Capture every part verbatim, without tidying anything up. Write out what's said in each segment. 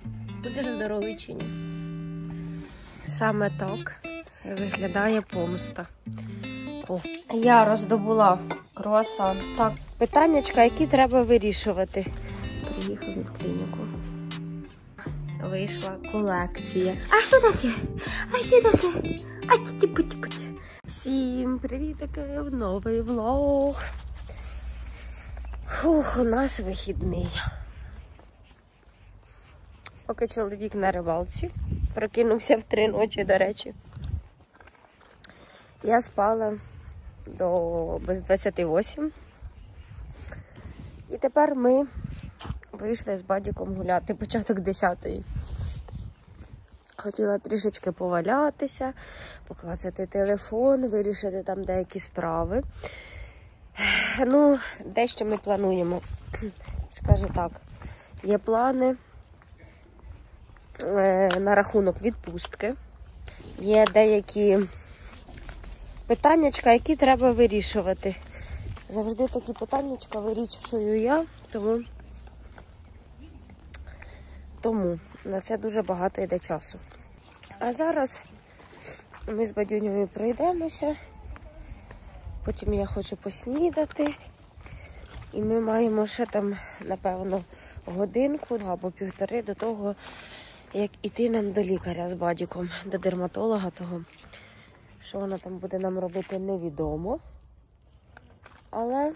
Будеш здоровий чи ні? Саме так виглядає помста. Я роздобула круасан. Так, питаннячка, які треба вирішувати. Приїхали в клініку. Вийшла колекція. А що таке? А що таке? А ті-ті-путь-путь. Всім привітики, новий влог. Фух, у нас вихідний. Поки чоловік на рибалці. Прокинувся в три ночі, до речі. Я спала до без двадцяти восьми. І тепер ми вийшли з Бадіком гуляти, початок десятої. Хотіла трішечки повалятися, поклацати телефон, вирішити там деякі справи. Ну, дещо ми плануємо. Скажу так, є плани на рахунок відпустки. Є деякі питаннячка, які треба вирішувати. Завжди такі питаннячка вирішую я, тому, тому на це дуже багато йде часу. А зараз ми з Бадюнею пройдемося, потім я хочу поснідати, і ми маємо ще там, напевно, годинку або півтори до того, як іти нам до лікаря з Бадіком, до дерматолога того. Що вона там буде нам робити, невідомо. Але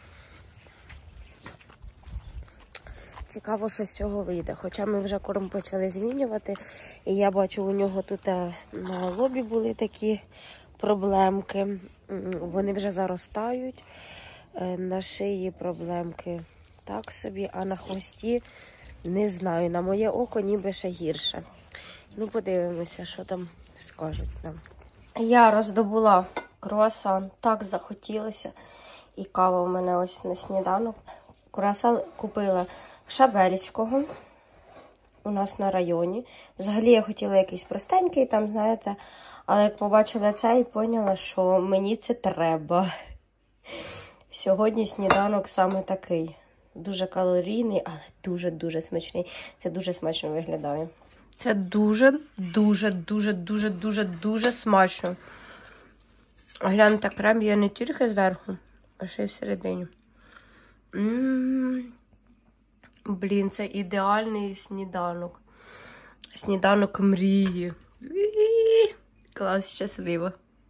цікаво, що з цього вийде. Хоча ми вже корм почали змінювати. І я бачу, у нього тут на лобі були такі проблемки. Вони вже заростають. На шиї проблемки так собі, а на хвості не знаю. На моє око ніби ще гірше. Ну, подивимося, що там скажуть нам. Я роздобула круасан, так захотілося. І кава у мене ось на сніданок. Круасан купила Шабельського у нас на районі. Взагалі я хотіла якийсь простенький, там, знаєте, але як побачила це і поняла, що мені це треба. Сьогодні сніданок саме такий. Дуже калорійний, але дуже-дуже смачний. Це дуже смачно виглядає. Це дуже, дуже, дуже, дуже, дуже, дуже смачно. Гляньте, крем є не тільки зверху, а ще й всередині. М-м-м. Блін, це ідеальний сніданок. Сніданок мрії. І-і-і. Клас, щасливо.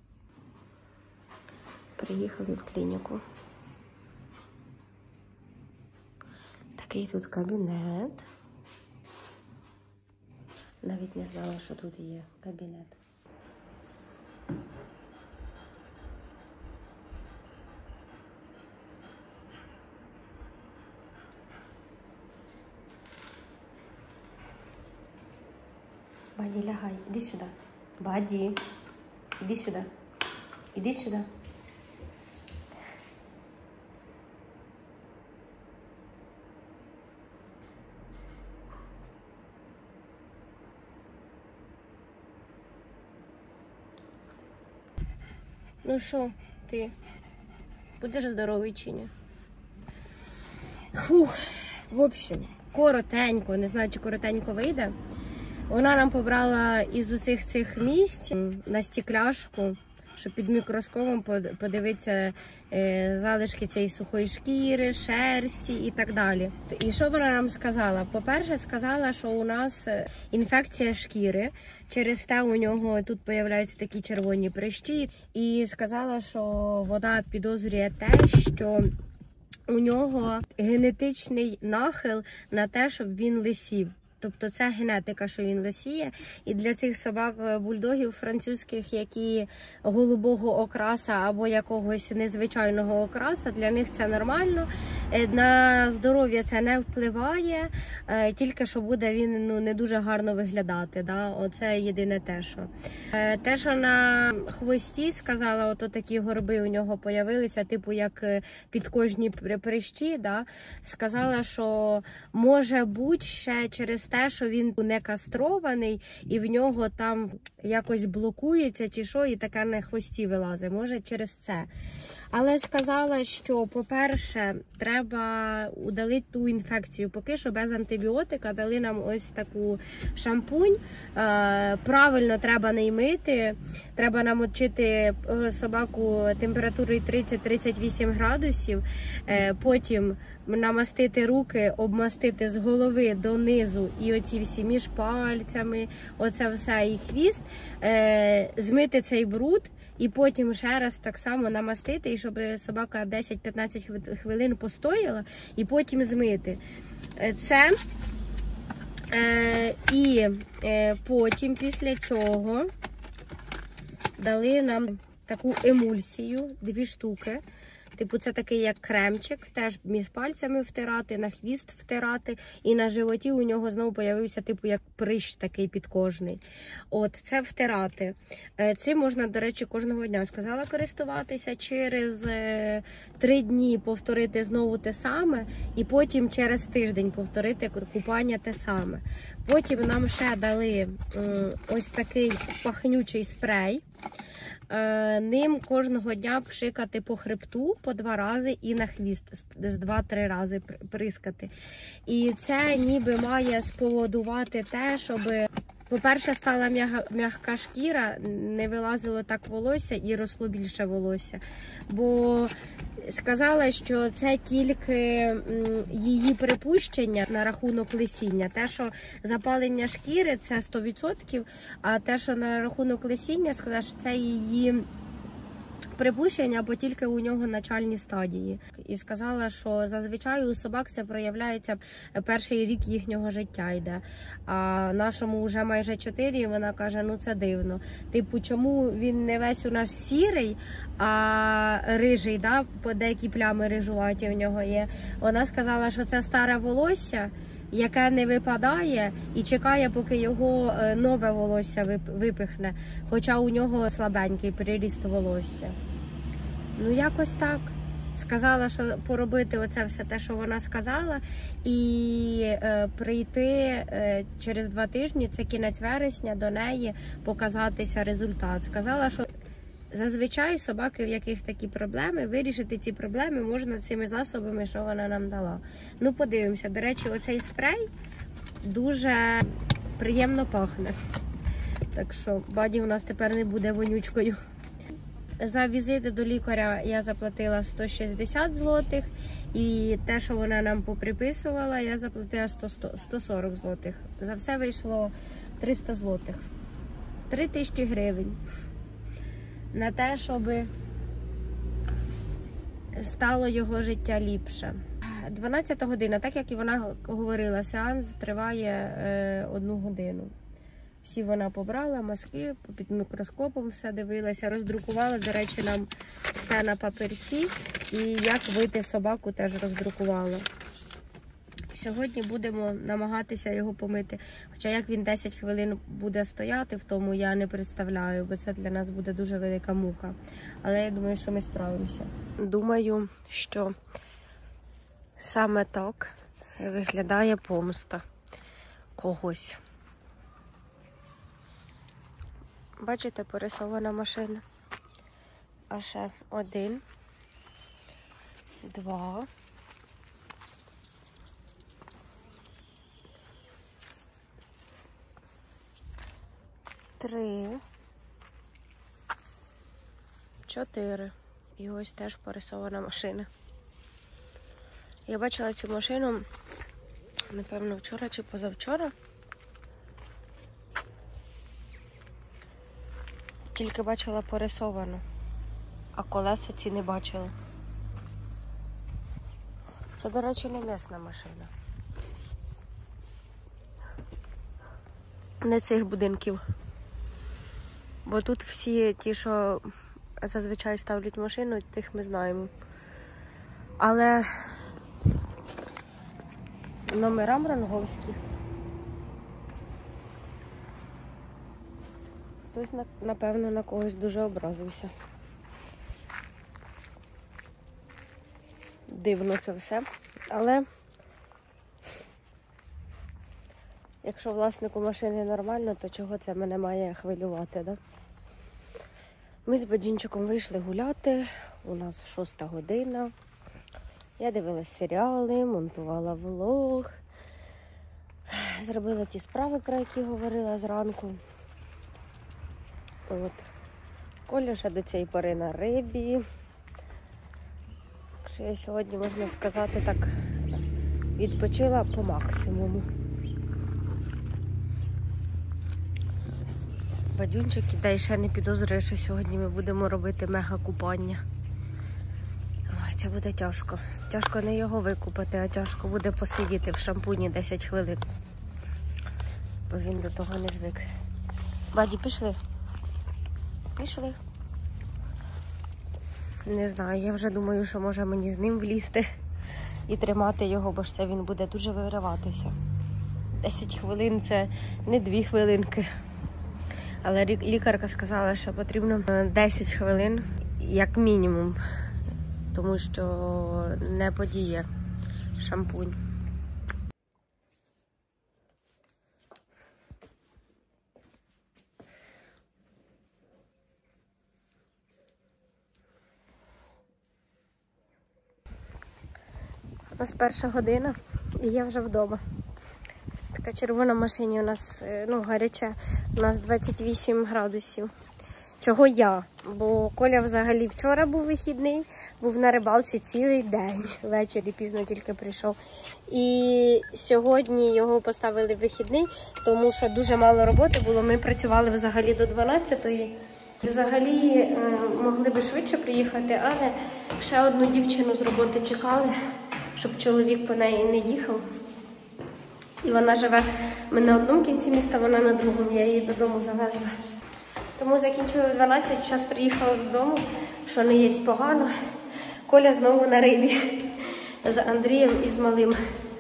Приїхали в клініку. Такий тут кабінет. Навіть не знала, що тут є кабінет. Баді, лягай, іди сюди. Баді, іди сюди. Іди сюди. Ну що, ти будеш здоровий чи ні? Фух, в общем, коротенько, не знаю, чи коротенько вийде. Вона нам побрала із усіх цих місць на стекляшку, щоб під мікроскопом подивитися е, залишки цієї сухої шкіри, шерсті і так далі. І що вона нам сказала? По-перше, сказала, що у нас інфекція шкіри, через те у нього тут з'являються такі червоні прищі. І сказала, що вона підозрює те, що у нього генетичний нахил на те, щоб він лисів. Тобто це генетика, що він лисіє. І для цих собак-бульдогів французьких, які голубого окраса або якогось незвичайного окраса, для них це нормально. На здоров'я це не впливає, тільки що буде він ну, не дуже гарно виглядати. Да? Оце єдине те, що. Те, що на хвості, сказала, ото такі горби у нього появилися, типу як підкожні прищі, да? Сказала, що може бути ще через те, що він не кастрований, і в нього там якось блокується, чи що, і таке на хвості вилазить. Може через це. Але сказала, що, по-перше, треба удалити ту інфекцію. Поки що без антибіотика дали нам ось таку шампунь. Правильно треба не мити. Треба намочити собаку температурою тридцять-тридцять вісім градусів. Потім намастити руки, обмастити з голови до низу і оці всі між пальцями, оце все і хвіст, змити цей бруд. І потім ще раз так само намастити, і щоб собака десять-п'ятнадцять хвилин постояла, і потім змити. Це. Е, і е, потім після цього дали нам таку емульсію, дві штуки. Типу це такий як кремчик, теж між пальцями втирати, на хвіст втирати. І на животі у нього знову появився типу як прищ такий підкожний. От, це втирати. Цим можна, до речі, кожного дня, сказала, користуватися. Через е, три дні повторити знову те саме. І потім через тиждень повторити купання те саме. Потім нам ще дали е, ось такий пахнючий спрей. Ним кожного дня пшикати по хребту по два рази і на хвіст з два-три рази прискати. І це ніби має спровокувати те, щоб, по-перше, стала м'яка шкіра, не вилазило так волосся і росло більше волосся. Бо сказала, що це тільки її припущення на рахунок лисіння. Те, що запалення шкіри, це сто відсотків, а те, що на рахунок лисіння, сказала, що це її припущення, бо тільки у нього начальні стадії. І сказала, що зазвичай у собак це проявляється перший рік їхнього життя йде. А нашому вже майже чотири, і вона каже, ну це дивно. Типу, чому він не весь у нас сірий, а рижий, да? Деякі плями рижуваті у нього є. Вона сказала, що це старе волосся, яке не випадає і чекає, поки його нове волосся випихне, хоча у нього слабенький приріст волосся. Ну, якось так. Сказала, що поробити оце все те, що вона сказала, і е, прийти е, через два тижні, це кінець вересня, до неї показатися результат. Сказала, що зазвичай собаки, в яких такі проблеми, вирішити ці проблеми можна цими засобами, що вона нам дала. Ну, подивимося. До речі, оцей спрей дуже приємно пахне. Так що Баді у нас тепер не буде вонючкою. За візити до лікаря я заплатила сто шістдесят злотих. І те, що вона нам поприписувала, я заплатила сто сорок злотих. За все вийшло триста злотих. три тисячі гривень. На те, щоб стало його життя ліпше. дванадцята година, так як і вона говорила, сеанс триває е, одну годину. Всі вона побрала, мазки, під мікроскопом все дивилася, роздрукувала, до речі, нам все на папірці. І як вийти собаку теж роздрукувала. Сьогодні будемо намагатися його помити. Хоча як він десять хвилин буде стояти, в тому я не представляю, бо це для нас буде дуже велика мука. Але я думаю, що ми справимося. Думаю, що саме так виглядає помста когось. Бачите, порисована машина. А ще один, два, три, чотири. І ось теж порисована машина. Я бачила цю машину, напевно, вчора чи позавчора. Тільки бачила порисовану, а колеса ці не бачила. Це, до речі, не місна машина. Не цих будинків. Бо тут всі ті, що зазвичай ставлять машину, тих ми знаємо. Але номера мранговські. Хтось, напевно, на когось дуже образився. Дивно це все. Але якщо власнику машини нормально, то чого це мене має хвилювати, да? Ми з Бадінчиком вийшли гуляти, У нас шоста година. Я дивилась серіали, монтувала влог. Зробила ті справи, про які говорила зранку. От. Коля ще до цієї пори на рибі. Що я сьогодні, можна сказати, так відпочила по максимуму. Бадюнчик іде і ще не підозрює, що сьогодні ми будемо робити мега-купання. Ой, це буде тяжко. Тяжко не його викупати, а тяжко буде посидіти в шампуні десять хвилин. Бо він до того не звик. Баді, пішли? Пішли? Не знаю, я вже думаю, що може мені з ним влізти і тримати його, бо ж це він буде дуже вириватися. десять хвилин – це не дві хвилинки. Але лікарка сказала, що потрібно десять хвилин, як мінімум, тому що не подіє шампунь. У нас перша година, і я вже вдома. Така червона в машині у нас, ну, гаряча, у нас двадцять вісім градусів. Чого я? Бо Коля взагалі вчора був вихідний, був на рибалці цілий день, ввечері пізно тільки прийшов. І сьогодні його поставили в вихідний, тому що дуже мало роботи було, ми працювали взагалі до дванадцятої. Взагалі могли би швидше приїхати, але ще одну дівчину з роботи чекали, щоб чоловік по неї не їхав. І вона живе, ми на одному кінці міста, вона на другому, я її додому завезла. Тому закінчили в дванадцять, зараз приїхала додому, що не є погано. Коля знову на рибі з Андрієм і з малим.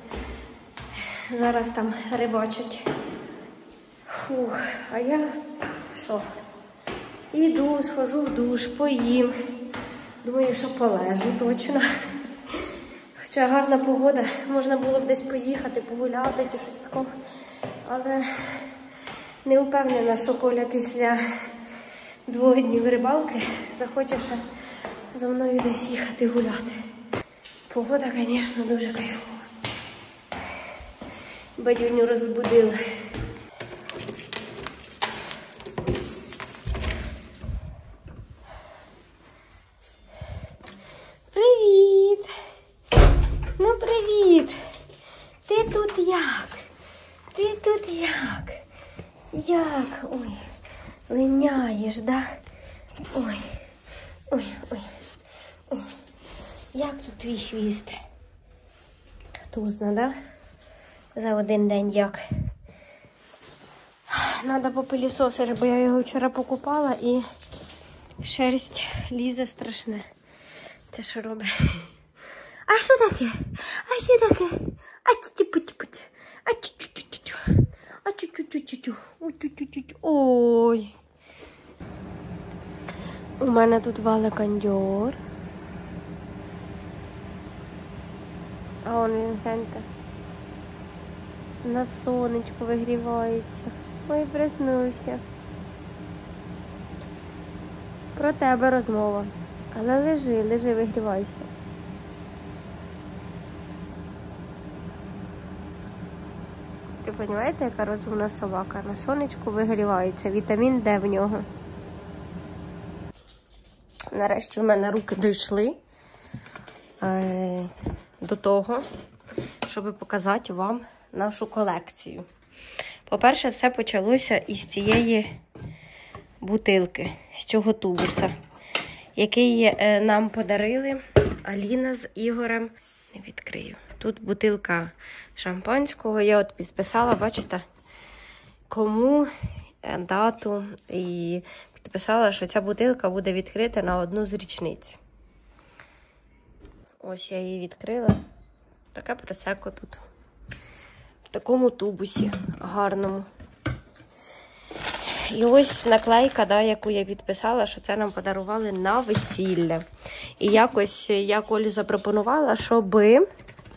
Зараз там рибачать. Фух, а я що? Іду, схожу в душ, поїм. Думаю, що полежу точно. Хоча гарна погода, можна було б десь поїхати, погуляти чи щось таке. Але не впевнена, що Коля після двох днів рибалки захоче ще зо мною десь їхати гуляти. Погода, звісно, дуже кайфова. Бадюню розбудила. Привіт! Ну, привіт! Ти тут як? Ти тут як? Як? Ой, линяєш, да? Ой, ой, ой, ой. Як тут твій хвіст? Хто зна, да? За один день як. Надо попилісосити, бо я його вчора покупала і шерсть лізе страшне. Це що робить? А що таке? А що таке? А ті-ті-путь-путь. А чу-чу-чу-чу. А чу-чу-чу-чу. Ой. У мене тут вале кондьор. А он він, гляньте. На сонечку вигрівається. Ой, проснувся. Про тебе розмова. Але лежи, лежи, вигрівайся. Ви розумієте, яка розумна собака? На сонечку вигрівається. Вітамін Д в нього. Нарешті в мене руки дійшли е, до того, щоб показати вам нашу колекцію. По-перше, все почалося із цієї бутилки, з цього тубуса, який е, нам подарили Аліна з Ігорем. Не відкрию. Тут бутилка шампанського. Я от підписала, бачите, кому, дату. І підписала, що ця бутилка буде відкрита на одну з річниць. Ось я її відкрила. Таке просеко тут. В такому тубусі гарному. І ось наклейка, да, яку я підписала, що це нам подарували на весілля. І якось я Колі запропонувала, щоби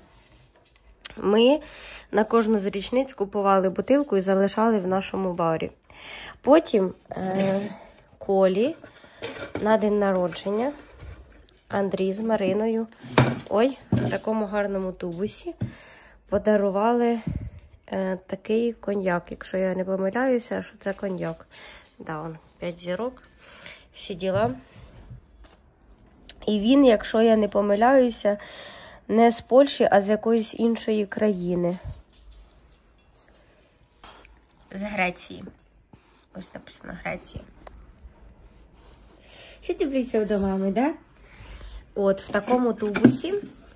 ми на кожну з річниць купували бутилку і залишали в нашому барі. Потім е, Колі на день народження Андрій з Мариною, ой, в такому гарному тубусі подарували е, такий коньяк. Якщо я не помиляюся, що це коньяк. Да, он, п'ять зірок, всі діла. І він, якщо я не помиляюся, не з Польщі, а з якоїсь іншої країни. З Греції. Ось написано Греція. Що ти прийшов до мами, да? От, в такому тубусі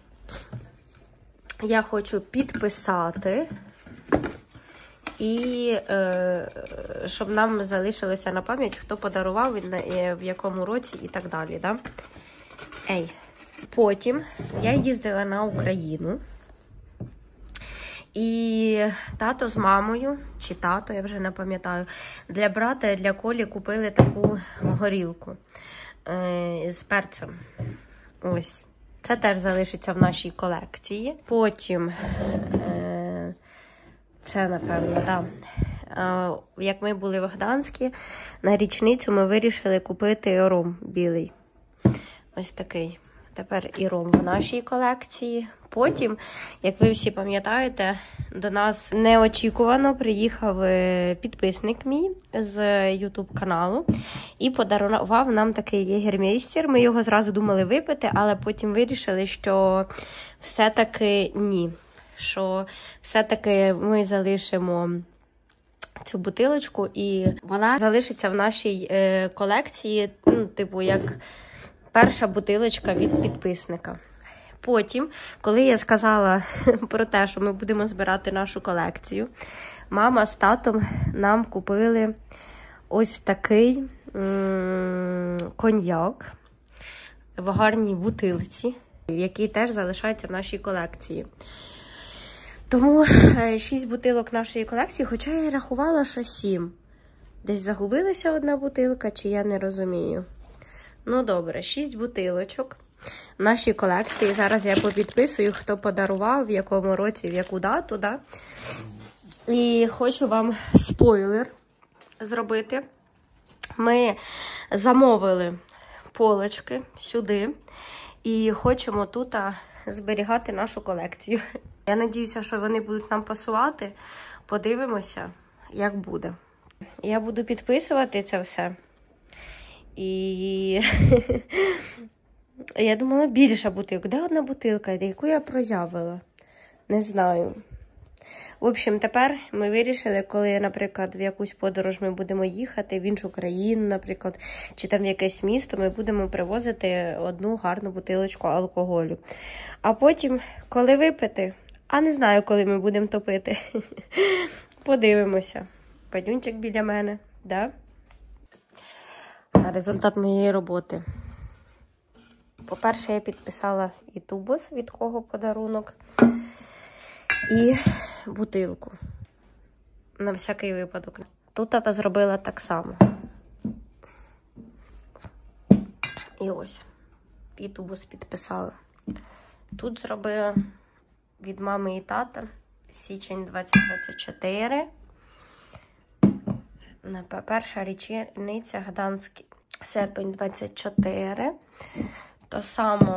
я хочу підписати. І е, щоб нам залишилося на пам'ять, хто подарував, в якому році і так далі. Да? Ей. Потім я їздила на Україну. І тато з мамою, чи тато, я вже не пам'ятаю, для брата і для Колі купили таку горілку е, з перцем. Ось. Це теж залишиться в нашій колекції. Потім, е, це, напевно, так. Да. Е, як ми були в Гданську, на річницю ми вирішили купити ром білий. Ось такий. Тепер і ром в нашій колекції. Потім, як ви всі пам'ятаєте, до нас неочікувано приїхав підписник мій з ютуб-каналу і подарував нам такий єгермейстер. Ми його зразу думали випити, але потім вирішили, що все-таки ні. Що все-таки ми залишимо цю бутилочку і вона залишиться в нашій е, колекції, ну, типу, як перша бутилочка від підписника. Потім, коли я сказала про те, що ми будемо збирати нашу колекцію, мама з татом нам купили ось такий м- коньяк в гарній бутилці, який теж залишається в нашій колекції. Тому шість бутилок нашої колекції, хоча я рахувала, що сім. Десь загубилася одна бутилка, чи я не розумію. Ну, добре, шість бутилочок в нашій колекції. Зараз я попідписую, хто подарував, в якому році, в яку дату, да? І хочу вам спойлер зробити. Ми замовили полочки сюди і хочемо тут зберігати нашу колекцію. Я сподіваюся, що вони будуть нам пасувати. Подивимося, як буде. Я буду підписувати це все. І я думала, більша бутилка. Де одна бутилка, яку я прозявила? Не знаю. В общем, тепер ми вирішили, коли, наприклад, в якусь подорож ми будемо їхати, в іншу країну, наприклад, чи там в якесь місто, ми будемо привозити одну гарну бутилочку алкоголю. А потім, коли випити, а не знаю, коли ми будемо топити, подивимося. Падюнчик біля мене, да? Результат моєї роботи. По-перше, я підписала і тубус, від кого подарунок, і бутилку. На всякий випадок. Тут тата зробила так само. І ось. І тубус підписала. Тут зробила від мами і тата січень двадцять двадцять чотири. Перша річниця Гданський серпень двадцять чотири. То само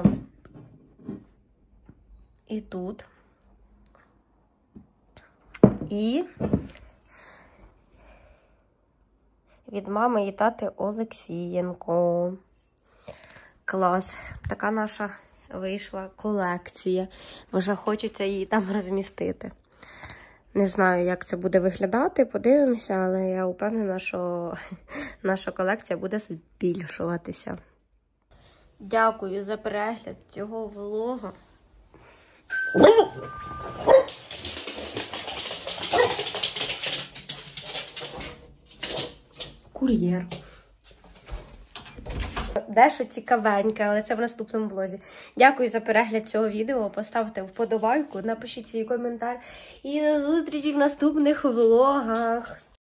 і тут. І від мами і тати Олексієнко. Клас. Така наша вийшла колекція. Вже хочеться її там розмістити. Не знаю, як це буде виглядати, подивимося, але я впевнена, що наша колекція буде збільшуватися. Дякую за перегляд цього влогу. Кур'єр. Дещо цікавеньке, але це в наступному влозі. Дякую за перегляд цього відео. Поставте вподобайку, напишіть свій коментар. І до зустрічі в наступних влогах.